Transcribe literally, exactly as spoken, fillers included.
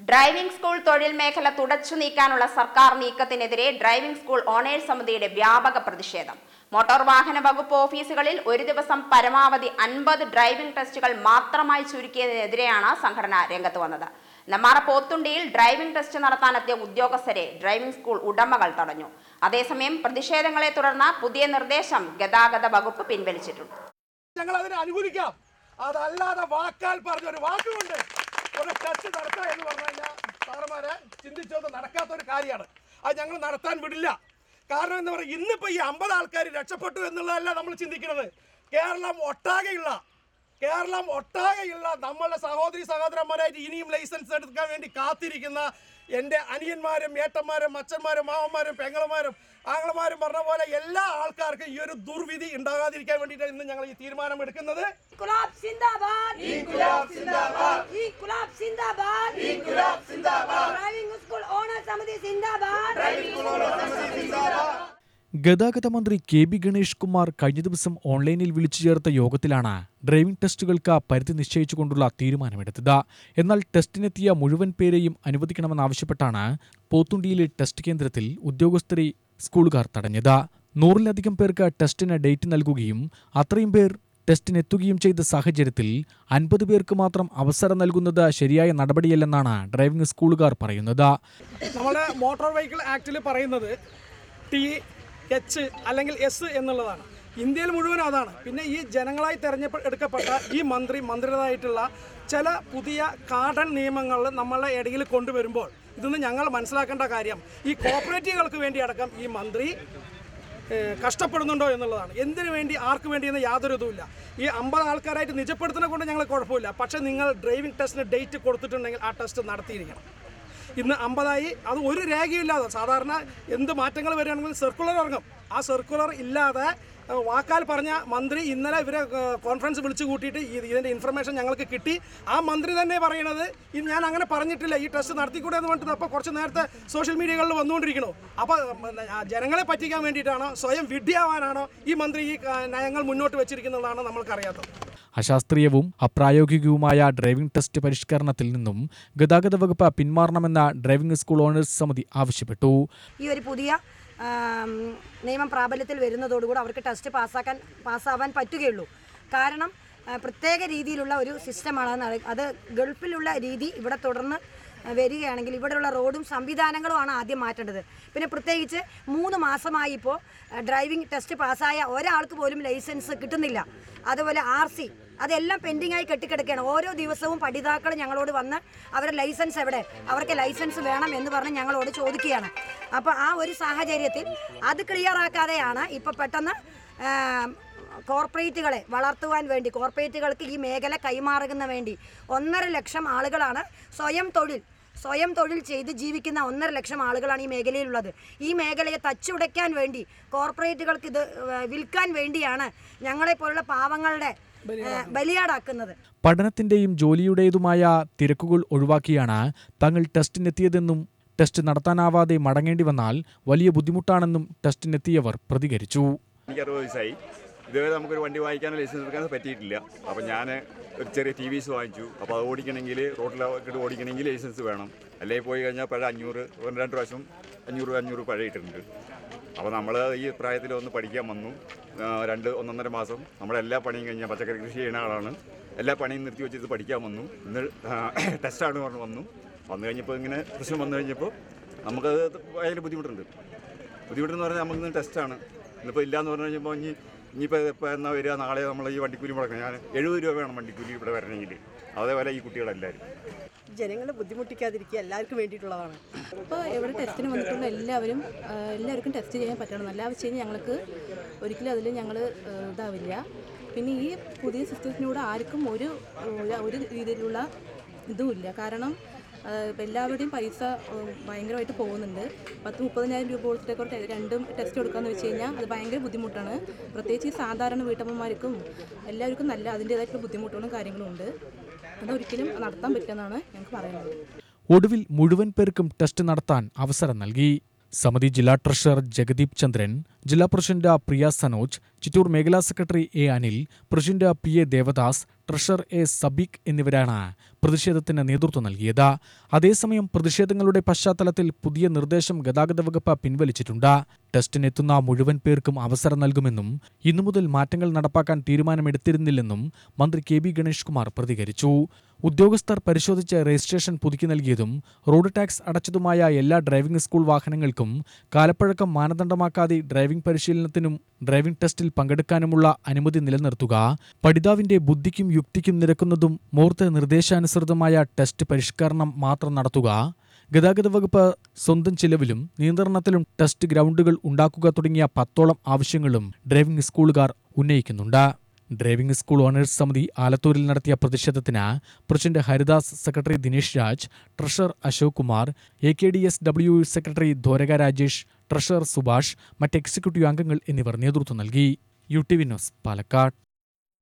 Driving school തൊഴിൽ മേഖല തുടച്ചു നീക്കാനുള്ള സർക്കാർ നീക്കത്തിനെതിരെ ഡ്രൈവിംഗ് സ്കൂൾ ഓണേഴ്സ് സമിതിയുടെ വ്യാപക പ്രതിഷേധം. മോട്ടോർ വാഹന വകുപ്പ് ഓഫീസുകളിൽ ഒരു ദിവസം പരമാവധി അൻപത് ഡ്രൈവിംഗ് ടെസ്റ്റുകൾ മാത്രമായി ചുരുക്കിയതിനെതിരെയാണ് സംഘടന രംഗത്ത് വന്നത്. നെന്മാറ പോത്തുണ്ടിയിൽ ഡ്രൈവിംഗ് ടെസ്റ്റ് നടത്താനെത്തിയ ഉദ്യോഗസ്ഥരെ ഡ്രൈവിംഗ് സ്കൂൾ ഉടമകൾ തടഞ്ഞു. അതേസമയം പ്രതിഷേധങ്ങളെ തുടർന്ന് പുതിയ നിർദ്ദേശം ഗതാഗത വകുപ്പ് പിൻവലിച്ചിട്ടുണ്ട്. ഞങ്ങൾ അതിനെ അനുകൂലിക്കാം. അതല്ലാതെ വാക്കാൽ പറഞ്ഞൊരു വാക്കുകൊണ്ട് ഒരു ടെസ്റ്റ് നടത്തുക എന്ന് പറഞ്ഞു കഴിഞ്ഞാൽ സാറന്മാരെ ചിന്തിച്ചത് നടക്കാത്തൊരു കാര്യമാണ്. അത് ഞങ്ങൾ നടത്താൻ വിടില്ല. കാരണം എന്ന് പറഞ്ഞാൽ ഇന്നിപ്പോൾ ഈ അമ്പത് ആൾക്കാർ രക്ഷപ്പെട്ടു എന്നുള്ളതല്ല നമ്മൾ ചിന്തിക്കുന്നത്. കേരളം ഒട്ടാകെയുള്ള കേരളം ഒട്ടാകെയുള്ള നമ്മളുടെ സഹോദരി സഹോദരന്മാരായിട്ട് ഇനിയും ലൈസൻസ് എടുക്കാൻ വേണ്ടി കാത്തിരിക്കുന്ന എൻ്റെ അനിയന്മാരും ഏട്ടന്മാരും അച്ഛന്മാരും മാവന്മാരും പെങ്ങളമാരും ആങ്ങളമാരും പറഞ്ഞ പോലെ എല്ലാ ആൾക്കാർക്കും ഈ ഒരു ദുർവിധി ഉണ്ടാകാതിരിക്കാൻ വേണ്ടിയിട്ടാണ് ഇന്ന് ഞങ്ങൾ ഈ തീരുമാനം എടുക്കുന്നത്. ഗതാഗത മന്ത്രി കെ ബി ഗണേഷ് കുമാർ കഴിഞ്ഞ ദിവസം ഓൺലൈനിൽ വിളിച്ചു ചേർത്ത യോഗത്തിലാണ് ഡ്രൈവിംഗ് ടെസ്റ്റുകൾക്ക് പരിധി നിശ്ചയിച്ചുകൊണ്ടുള്ള തീരുമാനമെടുത്തത്. എന്നാൽ ടെസ്റ്റിനെത്തിയ മുഴുവൻ പേരെയും അനുവദിക്കണമെന്നാവശ്യപ്പെട്ടാണ് പോത്തുണ്ടിയിലെ ടെസ്റ്റ് കേന്ദ്രത്തിൽ ഉദ്യോഗസ്ഥരെ സ്കൂളുകാർ തടഞ്ഞത്. നൂറിലധികം പേർക്ക് ടെസ്റ്റിന് ഡേറ്റ് നൽകുകയും അത്രയും പേർ ടെസ്റ്റിനെത്തുകയും ചെയ്ത സാഹചര്യത്തിൽ അൻപത് പേർക്ക് മാത്രം അവസരം നൽകുന്നത് ശരിയായ നടപടിയല്ലെന്നാണ് ഡ്രൈവിംഗ് സ്കൂളുകാർ പറയുന്നത്. നമ്മുടെ മോട്ടോർ വെഹിക്കിൾ ആക്ടിൽ പറയുന്നത് ടി എച്ച് അല്ലെങ്കിൽ എസ് എന്നുള്ളതാണ്. ഇന്ത്യയിൽ മുഴുവൻ അതാണ്. പിന്നെ ഈ ജനങ്ങളായി തെരഞ്ഞെടുക്കപ്പെട്ട ഈ മന്ത്രി മന്ത്രിയുടേതായിട്ടുള്ള ചില പുതിയ കാടൻ നിയമങ്ങൾ നമ്മളുടെ ഇടയിൽ കൊണ്ടുവരുമ്പോൾ ഇതൊന്നും ഞങ്ങൾ മനസ്സിലാക്കേണ്ട കാര്യം ഈ കോർപ്പറേറ്റുകൾക്ക് വേണ്ടി അടക്കം ഈ മന്ത്രി കഷ്ടപ്പെടുന്നുണ്ടോ എന്നുള്ളതാണ്. എന്തിനു വേണ്ടി ആർക്ക് വേണ്ടിയെന്ന് യാതൊരു ഇതുമില്ല. ഈ അമ്പത് ആൾക്കാരായിട്ട് നിജപ്പെടുത്തുന്നത് കൊണ്ട് ഞങ്ങൾ കുഴപ്പമില്ല. പക്ഷേ നിങ്ങൾ ഡ്രൈവിംഗ് ടെസ്റ്റിന് ഡേറ്റ് കൊടുത്തിട്ടുണ്ടെങ്കിൽ ആ ടെസ്റ്റ് നടത്തിയിരിക്കണം. ഇന്ന് അമ്പതായി, അത് ഒരു രേഖയില്ലാതെ സാധാരണ എന്ത് മാറ്റങ്ങൾ വരികയാണെങ്കിലും സർക്കുലർ ഇറങ്ങും. ആ സർക്കുലർ ഇല്ലാതെ വാക്കാൽ പറഞ്ഞ മന്ത്രി ഇന്നലെ ഇവരെ കോൺഫറൻസ് വിളിച്ചു കൂട്ടിയിട്ട് ഇതിൻ്റെ ഇൻഫർമേഷൻ ഞങ്ങൾക്ക് കിട്ടി. ആ മന്ത്രി തന്നെ പറയണത് ഞാൻ അങ്ങനെ പറഞ്ഞിട്ടില്ല, ഈ ടെസ്റ്റ് നടത്തിക്കൂടെ എന്ന് പറഞ്ഞിട്ട് അപ്പോൾ കുറച്ച് നേരത്തെ സോഷ്യൽ മീഡിയകളിൽ വന്നുകൊണ്ടിരിക്കണോ. അപ്പോൾ ജനങ്ങളെ പറ്റിക്കാൻ വേണ്ടിയിട്ടാണോ, സ്വയം വിഡ്ഢിയാവാനാണോ ഈ മന്ത്രി ഈ നയങ്ങൾ മുന്നോട്ട് വെച്ചിരിക്കുന്നതാണ് നമ്മൾക്കറിയാത്തത്. അശാസ്ത്രീയവും അപ്രായോഗികവുമായ ഡ്രൈവിംഗ് ടെസ്റ്റ് പരിഷ്കരണത്തിൽ നിന്നും ഗതാഗത വകുപ്പ് പിന്മാറണമെന്ന ഡ്രൈവിംഗ് സ്കൂൾ ഓണേഴ്സ് സമിതി ആവശ്യപ്പെട്ടു. ഈ ഒരു പുതിയ നിയമം പ്രാബല്യത്തിൽ വരുന്നതോടുകൂടി അവർക്ക് ടെസ്റ്റ് പാസ്സാക്കാൻ പാസ്സാവാൻ പറ്റുകയുള്ളൂ. കാരണം പ്രത്യേക രീതിയിലുള്ള ഒരു സിസ്റ്റമാണ് അത്. ഗൾഫിലുള്ള രീതി ഇവിടെ തുടർന്ന് വരികയാണെങ്കിൽ ഇവിടെയുള്ള റോഡും സംവിധാനങ്ങളുമാണ് ആദ്യം മാറ്റേണ്ടത്. പിന്നെ പ്രത്യേകിച്ച് മൂന്ന് മാസമായി ഇപ്പോൾ ഡ്രൈവിംഗ് ടെസ്റ്റ് പാസ്സായ ഒരാൾക്ക് പോലും ലൈസൻസ് കിട്ടുന്നില്ല. അതുപോലെ ആർ സി അതെല്ലാം പെൻഡിങ്ങായി കെട്ടിക്കിടക്കുകയാണ്. ഓരോ ദിവസവും പഠിതാക്കൾ ഞങ്ങളോട് വന്ന് അവരുടെ ലൈസൻസ് എവിടെ, അവർക്ക് ലൈസൻസ് വേണം എന്ന് പറഞ്ഞ് ഞങ്ങളോട് ചോദിക്കുകയാണ്. അപ്പോൾ ആ ഒരു സാഹചര്യത്തിൽ അത് ക്ലിയറാക്കാതെയാണ് ഇപ്പോൾ പെട്ടെന്ന് കോർപ്പറേറ്റുകളെ വളർത്തുവാൻ വേണ്ടി കോർപ്പറേറ്റുകൾക്ക് ഈ മേഖല കൈമാറുന്ന വേണ്ടി ഒന്നര ലക്ഷം ആളുകളാണ് സ്വയം തൊഴിൽ സ്വയം തൊഴിൽ ചെയ്ത് ജീവിക്കുന്ന ഒന്നര ലക്ഷം ആളുകളാണ് ഈ മേഖലയിലുള്ളത്. ഈ മേഖലയെ തച്ചുടയ്ക്കാൻ വേണ്ടി കോർപ്പറേറ്റുകൾക്ക് ഇത് വിൽക്കാൻ വേണ്ടിയാണ് ഞങ്ങളെപ്പോലുള്ള പാവങ്ങളുടെ ബലിയാടാക്കുന്നത്. പഠനത്തിന്റെയും ജോലിയുടേതുമായ തിരക്കുകൾ ഒഴിവാക്കിയാണ് തങ്ങൾ ടെസ്റ്റിനെത്തിയതെന്നും ടെസ്റ്റ് നടത്താനാവാതെ മടങ്ങേണ്ടി വന്നാൽ വലിയ ബുദ്ധിമുട്ടാണെന്നും ടെസ്റ്റിനെത്തിയവർ പ്രതികരിച്ചു. ഇതുവരെ നമുക്കൊരു വണ്ടി വാങ്ങിക്കാനോ ലൈസൻസ് എടുക്കാനോ പറ്റിയിട്ടില്ല. അപ്പോൾ ഞാൻ ഒരു ചെറിയ ടി വി എസ് വാങ്ങിച്ചു. അപ്പോൾ അത് ഓടിക്കണമെങ്കിൽ റോഡിലൊക്കെ ഓടിക്കണമെങ്കിൽ ലൈസൻസ് വേണം. അല്ലെങ്കിൽ പോയി കഴിഞ്ഞാൽ പഴയ അഞ്ഞൂറ് രണ്ട് പ്രാവശ്യം അഞ്ഞൂറ് അഞ്ഞൂറ് പഴയ ഇട്ടിട്ടുണ്ട്. അപ്പോൾ നമ്മൾ ഈ പ്രായത്തിൽ ഒന്ന് പഠിക്കാൻ വന്നു. രണ്ട് ഒന്നൊന്നര മാസം നമ്മളെല്ലാ പണിയും കഴിഞ്ഞാൽ പച്ചക്കറി കൃഷി ചെയ്യുന്ന ആളാണ്. എല്ലാ പണിയും നിർത്തി വെച്ചിട്ട് പഠിക്കാൻ വന്നു. ഇന്ന് ടെസ്റ്റാണ് പറഞ്ഞ് വന്നു. വന്നു കഴിഞ്ഞപ്പോൾ ഇങ്ങനെ പ്രശ്നം വന്നു കഴിഞ്ഞപ്പോൾ നമുക്കത് ഭയങ്കര ബുദ്ധിമുട്ടുണ്ട്. ബുദ്ധിമുട്ടെന്ന് പറഞ്ഞാൽ നമുക്കിന്ന് ടെസ്റ്റാണ്. ഇന്നിപ്പോൾ ഇല്ലയെന്ന് പറഞ്ഞു കഴിഞ്ഞപ്പോൾ ഇനി ഇനിയിപ്പോൾ ഇപ്പോൾ എന്നാൽ വരിക, നാളെ നമ്മൾ ഈ വണ്ടിക്കൂലി മുടക്കണം. ഞാൻ എഴുപത് രൂപ വേണം വണ്ടിക്കൂലി ഇവിടെ വരണമെങ്കിൽ. അതേപോലെ ഈ കുട്ടികളെല്ലാവരും ജനങ്ങളെ ബുദ്ധിമുട്ടിക്കാതിരിക്കുക എല്ലാവർക്കും വേണ്ടിയിട്ടുള്ളതാണ്. ഇപ്പോൾ ഇവിടെ ടെസ്റ്റിന് വന്നിട്ടുള്ള എല്ലാവരും എല്ലാവർക്കും ടെസ്റ്റ് ചെയ്യാൻ പറ്റണം. നല്ല ആവശ്യം ഞങ്ങൾക്ക് ഒരിക്കലും അതിൽ ഞങ്ങൾ ഇതാവില്ല. പിന്നെ ഈ പുതിയ സിസ്റ്റത്തിനൂടെ ആർക്കും ഒരു ഒരു രീതിയിലുള്ള ഇതുമില്ല. കാരണം എല്ലാവരുടെയും പൈസ ഭയങ്കരമായിട്ട് പോകുന്നുണ്ട്. പത്ത് മുപ്പതിനായിരം രൂപ കൊടുത്തിട്ടൊക്കെ രണ്ടും ടെസ്റ്റ് കൊടുക്കാമെന്ന് വെച്ച് കഴിഞ്ഞാൽ അത് ഭയങ്കര ബുദ്ധിമുട്ടാണ്. പ്രത്യേകിച്ച് ഈ സാധാരണ വീട്ടമ്മമാർക്കും എല്ലാവർക്കും നല്ല അതിൻ്റേതായിട്ടുള്ള ബുദ്ധിമുട്ടുകളും കാര്യങ്ങളും ഉണ്ട്. അതൊരിക്കലും നടത്താൻ പറ്റുമെന്നാണ് ഞങ്ങൾക്ക് പറയുന്നത്. ഒടുവിൽ മുഴുവൻ പേർക്കും ടെസ്റ്റ് നടത്താൻ അവസരം നൽകി. സമിതി ജില്ലാ ട്രഷറർ ജഗദീപ് ചന്ദ്രൻ, ജില്ലാ പ്രസിഡന്റ് പ്രിയ സനോജ്, ചിറ്റൂർ മേഖലാ secretary A Anil, president P A Devadas, treasurer A Sabeekh എന്നിവരാണ് പ്രതിഷേധത്തിന് നേതൃത്വം നൽകിയത്. അതേസമയം പ്രതിഷേധങ്ങളുടെ പശ്ചാത്തലത്തിൽ പുതിയ നിർദ്ദേശം ഗതാഗത വകുപ്പ് പിൻവലിച്ചിട്ടുണ്ട്. ടെസ്റ്റിനെത്തുന്ന മുഴുവൻ പേർക്കും അവസരം നൽകുമെന്നും ഇന്നു മുതൽ മാറ്റങ്ങൾ നടപ്പാക്കാൻ തീരുമാനമെടുത്തിരുന്നില്ലെന്നും മന്ത്രി കെ ബി ഗണേഷ് കുമാർ പ്രതികരിച്ചു. ഉദ്യോഗസ്ഥർ പരിശോധിച്ച് രജിസ്ട്രേഷൻ പുതുക്കി നൽകിയതും റോഡ് ടാക്സ് അടച്ചതുമായ എല്ലാ ഡ്രൈവിംഗ് സ്കൂൾ വാഹനങ്ങൾക്കും കാലപ്പഴക്കം മാനദണ്ഡമാക്കാതെ ഡ്രൈവിംഗ് പരിശീലനത്തിനും ഡ്രൈവിംഗ് ടെസ്റ്റിൽ പങ്കെടുക്കാനുമുള്ള അനുമതി നിലനിർത്തുക, പഠിതാവിന്റെ ബുദ്ധിക്കും യുക്തിക്കും നിരക്കുന്നതും മൂർത്ത നിർദ്ദേശാനുസൃതമായ ടെസ്റ്റ് പരിഷ്കരണം മാത്രം നടത്തുക, ഗതാഗത വകുപ്പ് സ്വന്തം ചിലവിലും നിയന്ത്രണത്തിലും ടെസ്റ്റ് ഗ്രൗണ്ടുകൾ ഉണ്ടാക്കുക തുടങ്ങിയ പത്തോളം ആവശ്യങ്ങളും ഡ്രൈവിംഗ് സ്കൂളുകാർ ഉന്നയിക്കുന്നുണ്ട്. ഡ്രൈവിംഗ് സ്കൂൾ ഓണേഴ്സ് സമിതി ആലത്തൂരിൽ നടത്തിയ പ്രതിഷേധത്തിന് president Haridas, secretary Dinesh Raj, treasurer Ashok Kumar, A K D S W secretary Dwaraka Rajesh, treasurer Subhash, മറ്റ് എക്സിക്യൂട്ടീവ് അംഗങ്ങൾ എന്നിവർ നേതൃത്വം നൽകി. U T V news, Palakkad.